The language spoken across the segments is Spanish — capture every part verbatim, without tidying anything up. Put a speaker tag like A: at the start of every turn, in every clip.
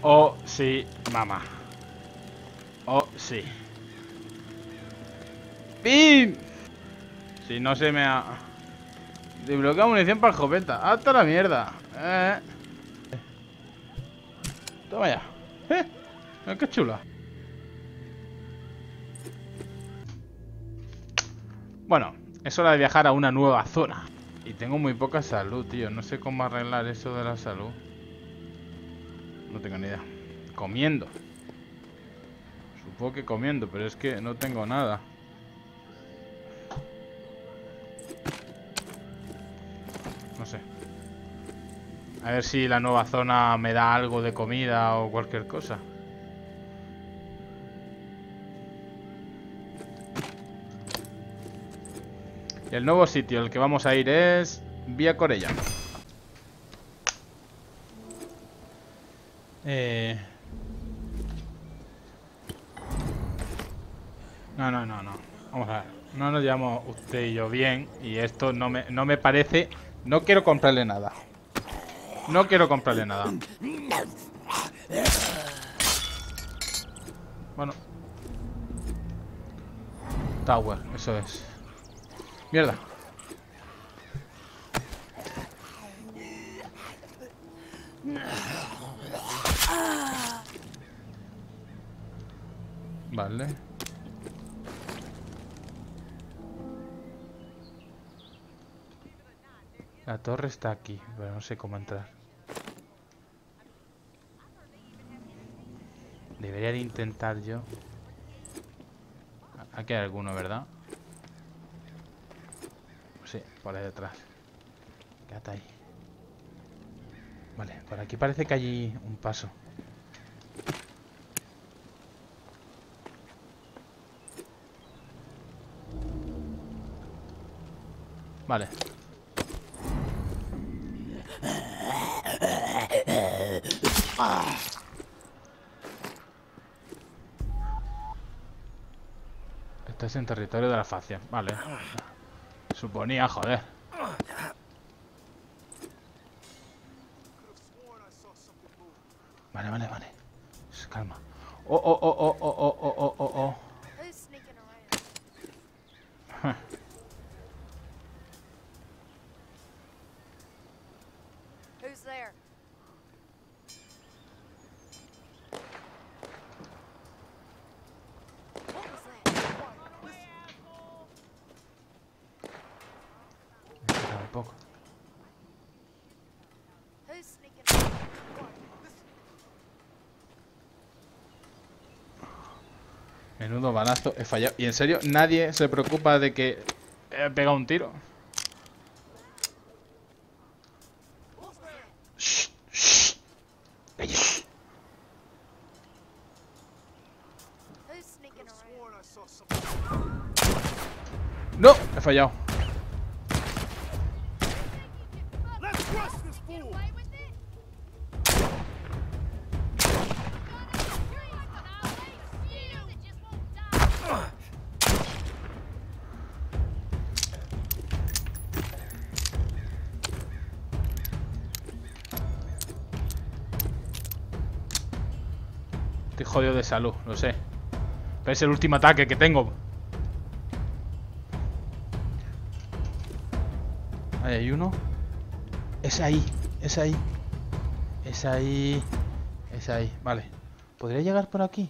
A: Oh, sí, mamá. Oh, sí. ¡Pim! Si no se me ha... Desbloquea munición para escopeta. ¡Hasta la mierda! Eh. Toma ya. ¡Eh! Mira qué chula. Bueno, es hora de viajar a una nueva zona. Y tengo muy poca salud, tío. No sé cómo arreglar eso de la salud. No tengo ni idea. Comiendo. Supongo que comiendo, pero es que no tengo nada. No sé. A ver si la nueva zona me da algo de comida o cualquier cosa. Y el nuevo sitio al que vamos a ir es... Vía Corella. Eh... No, no, no, no. Vamos a ver. No nos llevamos usted y yo bien. Y esto no me, no me parece... No quiero comprarle nada. No quiero comprarle nada. Bueno. Tower, eso es. Mierda. Vale. La torre está aquí, pero no sé cómo entrar. Debería de intentar yo. Aquí hay alguno, ¿verdad? Sí, por ahí detrás. Quédate ahí. Vale, por aquí parece que hay un paso. Vale. Estás en territorio de la facción. Vale. Suponía, joder. Vale, vale, vale. Calma. Oh, oh, oh, oh, oh, oh, oh, oh, oh.
B: Who's there? What was that?
A: Espera un poco.
B: Who's sneaking around?
A: Menudo balazo, he fallado. Y en serio, nadie se preocupa de que he pegado un tiro. Shh, shh. Shh.
B: Who's sneaking around?
A: No, he fallado.
B: Get away with it?
A: Estoy jodido de salud, lo sé. Pero es el último ataque que tengo. Ahí hay uno. Es ahí, es ahí. Es ahí. Es ahí, vale. ¿Podría llegar por aquí?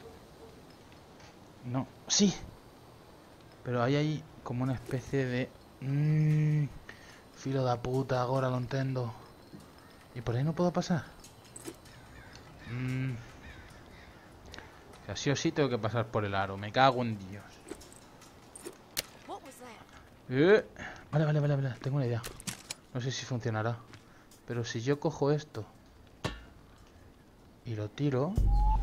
A: No, sí. Pero ahí hay como una especie de... Mmm, filo da puta, ahora lo entiendo. ¿Y por ahí no puedo pasar? Mmm... O sea, sí o sí tengo que pasar por el aro. Me cago en Dios.
B: What was that?
A: Eh, Vale, vale, vale, vale. Tengo una idea. No sé si funcionará. Pero si yo cojo esto y lo tiro...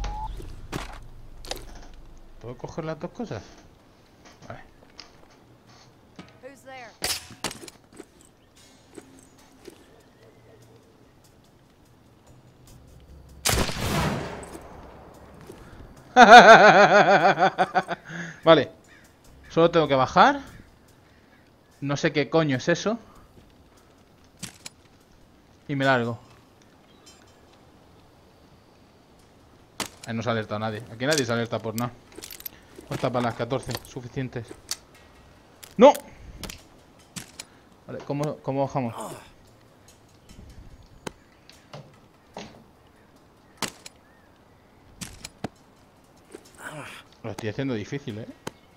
A: ¿Puedo coger las dos cosas? Vale.
B: Who's there?
A: Vale. Solo tengo que bajar. No sé qué coño es eso. Y me largo. Ahí no se ha alertado a nadie. Aquí nadie se alerta por nada. Cuesta para las catorce, suficientes. ¡No! Vale, ¿cómo, cómo bajamos? Lo estoy haciendo difícil, ¿eh?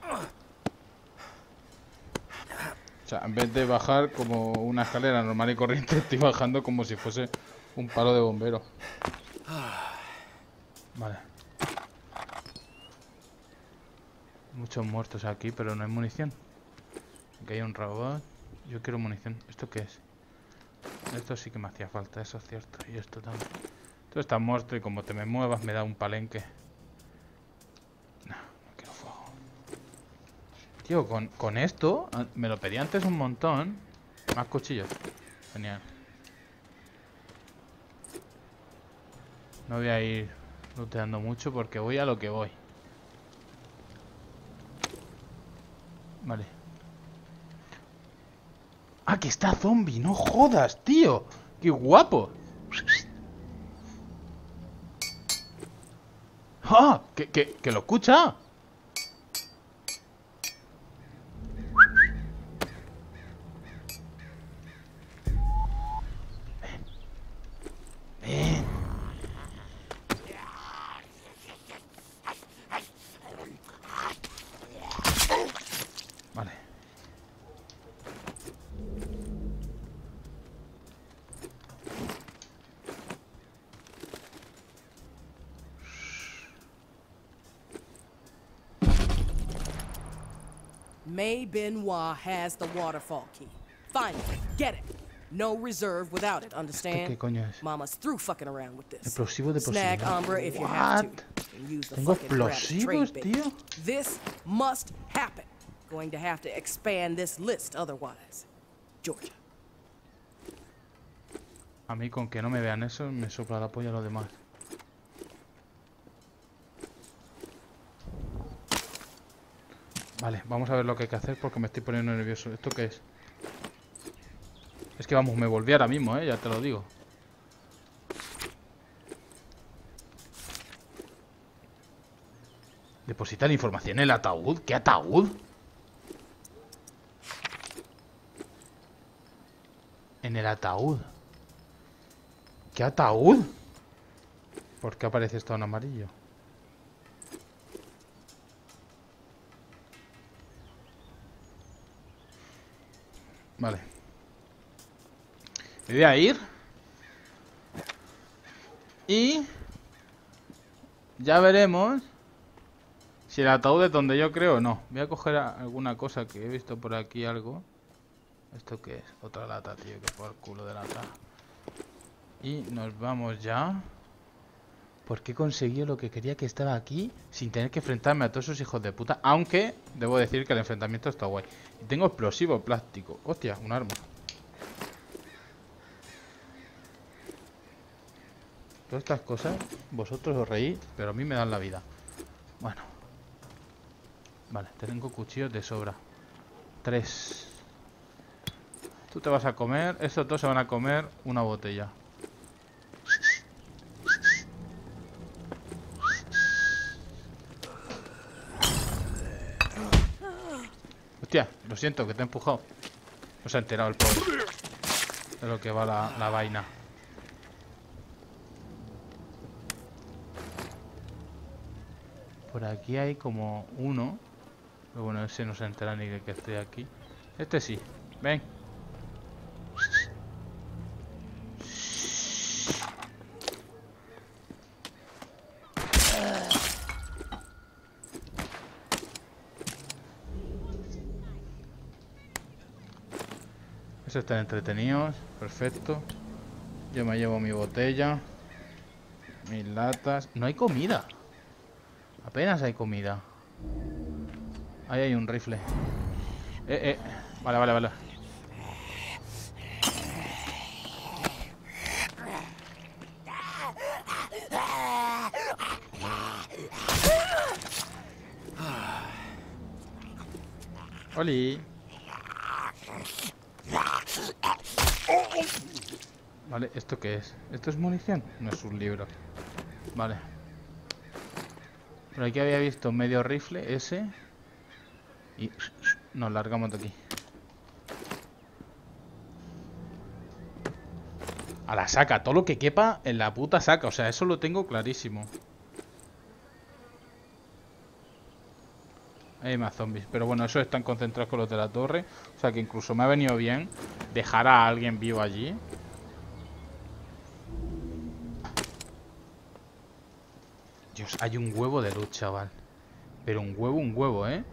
A: O sea, en vez de bajar como una escalera normal y corriente, estoy bajando como si fuese un palo de bombero. Vale. Muchos muertos aquí, pero no hay munición. Aquí hay un robot. Yo quiero munición. ¿Esto qué es? Esto sí que me hacía falta, eso es cierto. Y esto también. Esto está muerto y como te me muevas me da un palenque. No, no quiero fuego. Tío, con, con esto me lo pedí antes un montón. Más cuchillos. Genial. No voy a ir looteando mucho porque voy a lo que voy. Vale. ¡Ah, que está zombie! ¡No jodas, tío! ¡Qué guapo! ¡Ah! ¡Que, que, que lo escucha! Ven. Ven. Vale.
C: May Benoit has the waterfall key. Find it. Get it. No reserve without it, understand?
A: ¿Qué coño es?
C: Mama's through fucking around with this.
A: Explosivo de
C: Snag
A: posibilidad.
C: Umbra if you have
A: What?
C: to. And use the
A: Tengo
C: fucking crap to
A: explosivos,
C: trade bait.
A: tío.
C: This must happen. Going to have to expand this list otherwise. Georgia.
A: A mí con que no me vean eso me sopla la polla a los demás. Vale, vamos a ver lo que hay que hacer porque me estoy poniendo nervioso. ¿Esto qué es? Es que vamos, me volví ahora mismo, eh, ya te lo digo. Deposita la información en el ataúd. ¿Qué ataúd? En el ataúd. ¿Qué ataúd? ¿Por qué aparece esto en amarillo? Vale. Me voy a ir. Y ya veremos si el ataúd es donde yo creo o no. Voy a coger alguna cosa que he visto por aquí, algo. ¿Esto qué es? Otra lata, tío, que por culo de lata. Y nos vamos ya. Porque he conseguido lo que quería, que estaba aquí sin tener que enfrentarme a todos esos hijos de puta. Aunque debo decir que el enfrentamiento está guay. Y tengo explosivo plástico. Hostia, un arma. Todas estas cosas, vosotros os reís, pero a mí me dan la vida. Bueno. Vale, tengo cuchillos de sobra. Tres. Tú te vas a comer, estos dos se van a comer una botella. Hostia, lo siento, que te he empujado. No se ha enterado el pobre de lo que va la, la vaina. Por aquí hay como uno. Pero bueno, ese no se entera ni de que estoy aquí. Este sí, ven. Eso están entretenidos, perfecto. Yo me llevo mi botella, mis latas. No hay comida. Apenas hay comida. Ahí hay un rifle. Eh, eh. Vale, vale, vale. ¡Oli! Vale, ¿esto qué es? ¿Esto es munición? No es un libro. Vale. Por aquí había visto medio rifle, ese. Y nos largamos de aquí. A la saca, todo lo que quepa en la puta saca. O sea, eso lo tengo clarísimo. Hay más zombies. Pero bueno, esos están concentrados con los de la torre. O sea que incluso me ha venido bien dejar a alguien vivo allí. Dios, hay un huevo de luz, chaval. Pero un huevo, un huevo, ¿eh?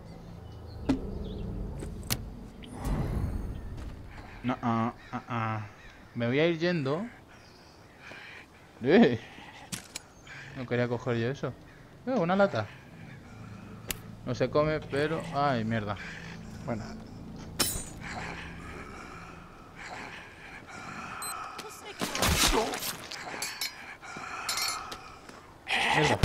A: No, ah, ah, ah. Me voy a ir yendo. ¡Eh! No quería coger yo eso. Eh, una lata. No se come, pero... Ay, mierda. Bueno. Mierda.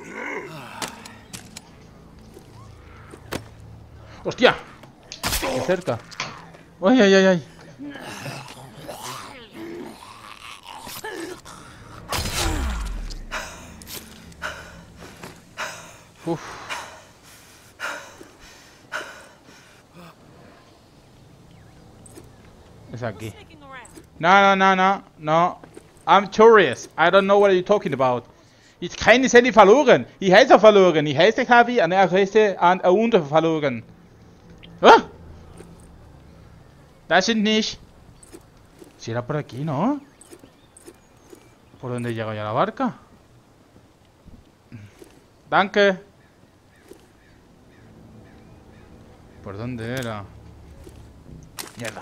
A: ¡Hostia! ¡Qué cerca! ¡Ay, ay, ay, ay! Uf. Es aquí. No, no, no, no, no. I'm curious. I don't know what you're talking about. Ich keine Sandy verloren. Ich heiße verloren. Ich heiße Javi und er heiße an unter verloren. ¿Ah? Das sind nicht. Si era por aquí, ¿no? ¿Por dónde llega ya la barca? Danke. ¿Por dónde era? Mierda.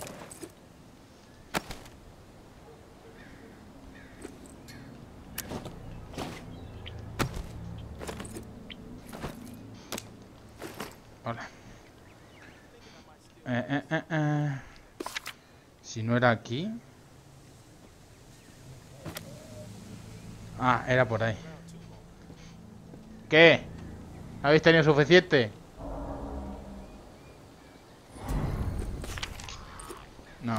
A: Hola. Eh, eh, eh, eh. Si no era aquí. Ah, era por ahí. ¿Qué? ¿Habéis tenido suficiente? No.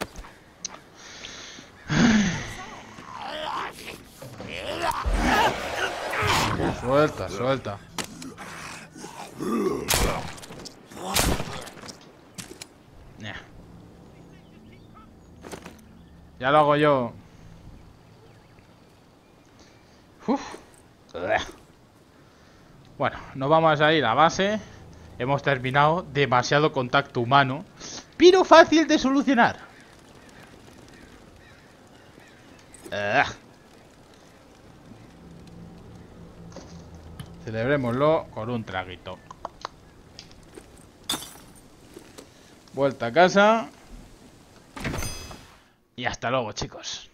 A: Suelta, suelta. Nah. Ya lo hago yo. Uf. Bueno, nos vamos a ir a base. Hemos terminado. Demasiado contacto humano, pero fácil de solucionar. Ugh. Celebrémoslo con un traguito. Vuelta a casa. Y hasta luego, chicos.